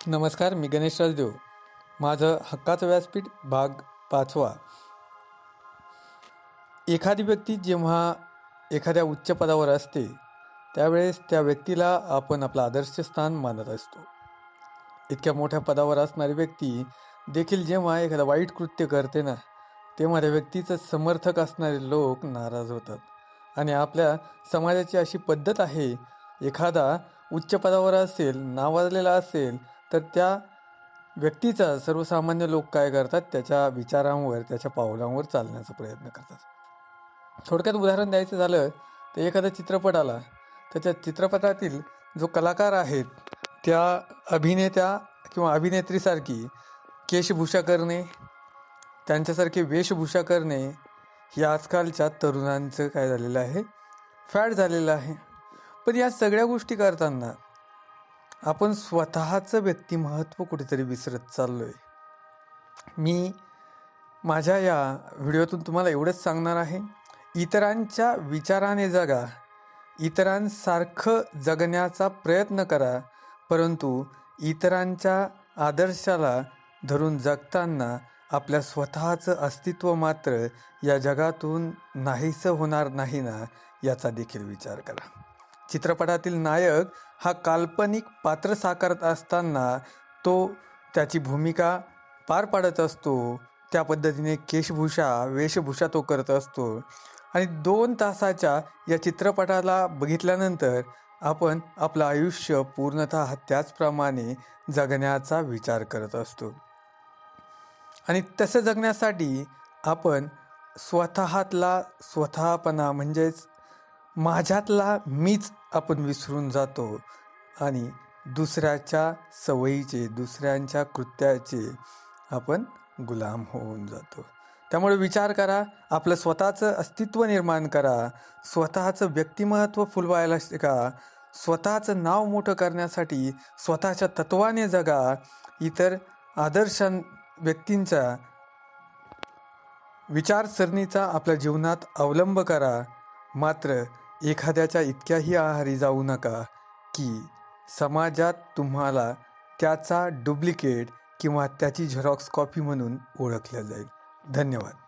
नमस्कार, मी गणेश राजदेव. माझं हक्काचं व्यासपीठ भाग 5. एखादी व्यक्ती जेव्हा एखाद्या उच्च पदावर असते त्यावेळेस त्या व्यक्तीला आपण आपलं आदर्श स्थान मानत असतो. इतक्या मोठ्या पदावर असणारी व्यक्ती देखील जेव्हा एखादं वाईट कृत्य करते ना, तेव्हा त्या व्यक्तीचं समर्थक असणारे लोक नाराज होतात. आणि आपल्या समाजाची अशी पद्धत आहे, एखादा उच्च पदावर असेल, नावाजलेला असेल, तर त्या व्यक्तीचा सर्वसामान्य लोक काय करतात, त्याच्या विचारांवर, त्याच्या पावलांवर चालण्याचा प्रयत्न करतात. थोडक्यात उदाहरण द्यायचं झालं तर एखादा चित्रपट आला तर त्या चित्रपटातील जो कलाकार आहेत त्या अभिनेत्या किंवा अभिनेत्रीसारखी केशभूषा करणे, त्यांच्यासारखी वेशभूषा करणे ही आजकालच्या तरुणांचं काय झालेलं आहे, फॅड झालेलं आहे. पण या सगळ्या गोष्टी करताना आपण स्वतःचं व्यक्तिमत्व कुठेतरी विसरत चाललो आहे. मी माझ्या या व्हिडिओतून तुम्हाला एवढंच सांगणार आहे, इतरांच्या विचाराने जगा, इतरांसारखं जगण्याचा प्रयत्न करा, परंतु इतरांच्या आदर्शाला धरून जगताना आपल्या स्वतःचं अस्तित्व मात्र या जगातून नाहीसं होणार नाही ना, याचा देखील विचार करा. चित्रपटातील नायक हा काल्पनिक पात्र साकारत असताना तो त्याची भूमिका पार पाडत असतो, त्या पद्धतीने वेशभूषा तो करत असतो. आणि 2 तासाच्या या चित्रपटाला बघितल्यानंतर आपण आपलं आयुष्य पूर्णतः त्याचप्रमाणे जगण्याचा विचार करत असतो. आणि तसं जगण्यासाठी आपण स्वतःतला स्वतःपणा म्हणजेच माझ्यातला मीच आपण विसरून जातो आणि दुसऱ्याच्या सवयीचे, दुसऱ्यांच्या कृत्याचे आपण गुलाम होऊन जातो. त्यामुळे विचार करा, आपलं स्वतःचं अस्तित्व निर्माण करा, स्वतःचं व्यक्तिमत्व फुलवायला शिका, स्वतःचं नाव मोठं करण्यासाठी स्वतःच्या तत्वाने जगा, इतर आदर्श व्यक्तींचा विचारसरणीचा आपल्या जीवनात अवलंब करा. मात्र एखाद्याच्या इतक्याही आहारी जाऊ नका की समाजात तुम्हाला त्याचा डुप्लिकेट किंवा त्याची झेरॉक्स कॉपी म्हणून ओळखलं जाईल. धन्यवाद.